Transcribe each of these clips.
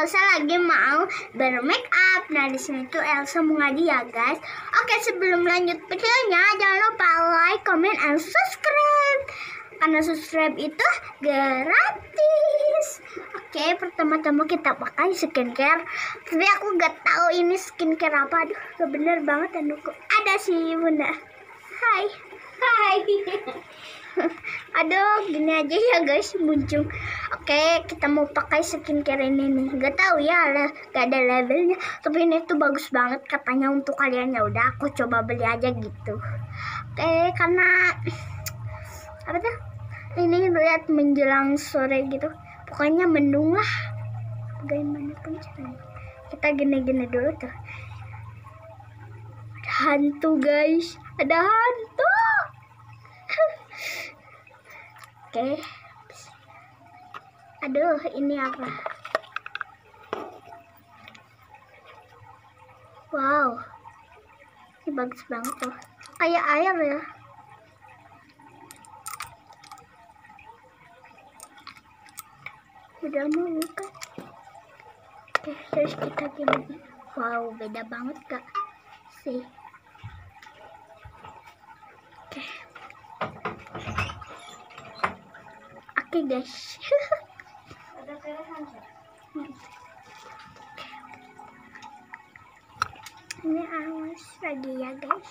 Elsa lagi mau bermake up. Nah, di sini tuh Elsa mau ngaji ya, guys. Oke, sebelum lanjut videonya, jangan lupa like, comment, and subscribe. Karena subscribe itu gratis. Oke, pertama-tama kita pakai skincare. Tapi aku gak tahu ini skincare apa. Aduh, gak bener banget anuku. Ada sih, Bunda. Hai. Aduh, gini aja ya guys, muncul. Oke, kita mau pakai skincare ini nih. Gak tahu ya, gak ada labelnya. Tapi ini tuh bagus banget katanya untuk kalian. Ya udah, aku coba beli aja gitu. Oke, karena apa tuh? Ini lihat menjelang sore gitu. Pokoknya mendung lah. Bagaimanapun caranya. Kita gini-gini dulu tuh. Ada hantu guys, ada hantu. Oke. Aduh, ini apa? Wow. Ini bagus banget tuh. Kayak air ya. Udah mau buka. Oke, terus kita gini. Wow, beda banget kak. Sih. Oke. Oke guys. Ada pilihan ya? Ini awas lagi ya guys.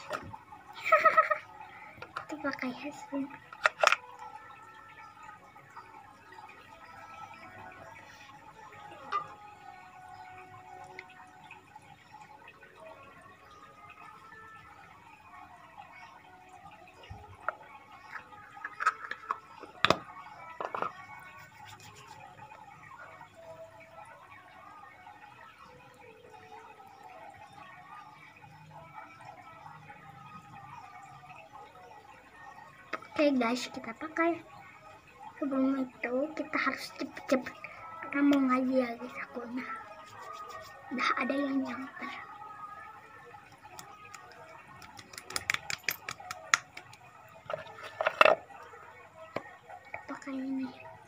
Kita pakai hasil. Oke guys, kita pakai. Sebelum itu kita harus cepet-cepet karena mau ngaji ya guys aku. Nah, udah ada yang nyamper. Kita pakai ini.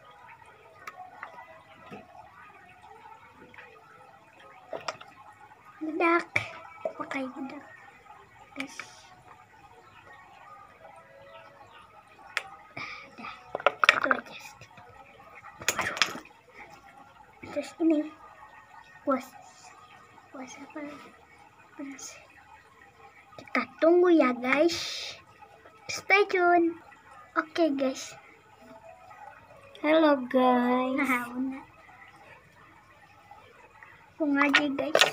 Bedak, pakai bedak guys. Terus ini was apa beras. Kita tunggu ya guys, stay tune. Oke guys. Halo guys. Nah, bener. Mau ngaji guys.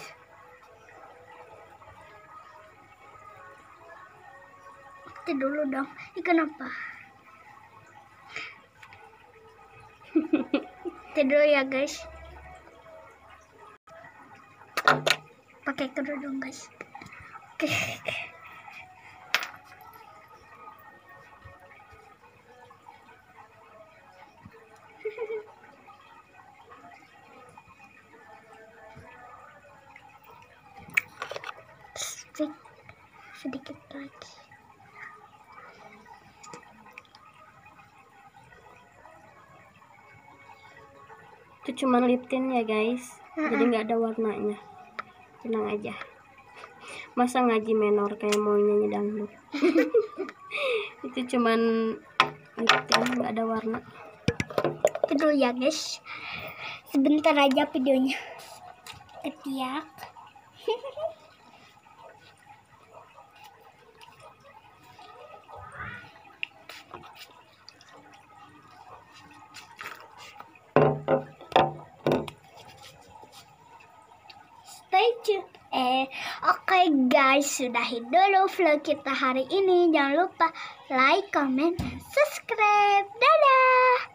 Oke dulu dong. Ini kenapa? Tidur ya guys. Pakai kerudung guys. Oke. Sedikit lagi. Itu cuma lip tint ya guys. Jadi nggak ada warnanya. Tenang aja. Masa ngaji menor kayak mau nyanyi dangdut. Itu cuman lip tint, nggak ada warna. Itu dulu ya guys. Sebentar aja videonya. Ketiak. Oke guys, sudahi dulu vlog kita hari ini. Jangan lupa like, comment, dan subscribe. Dadah.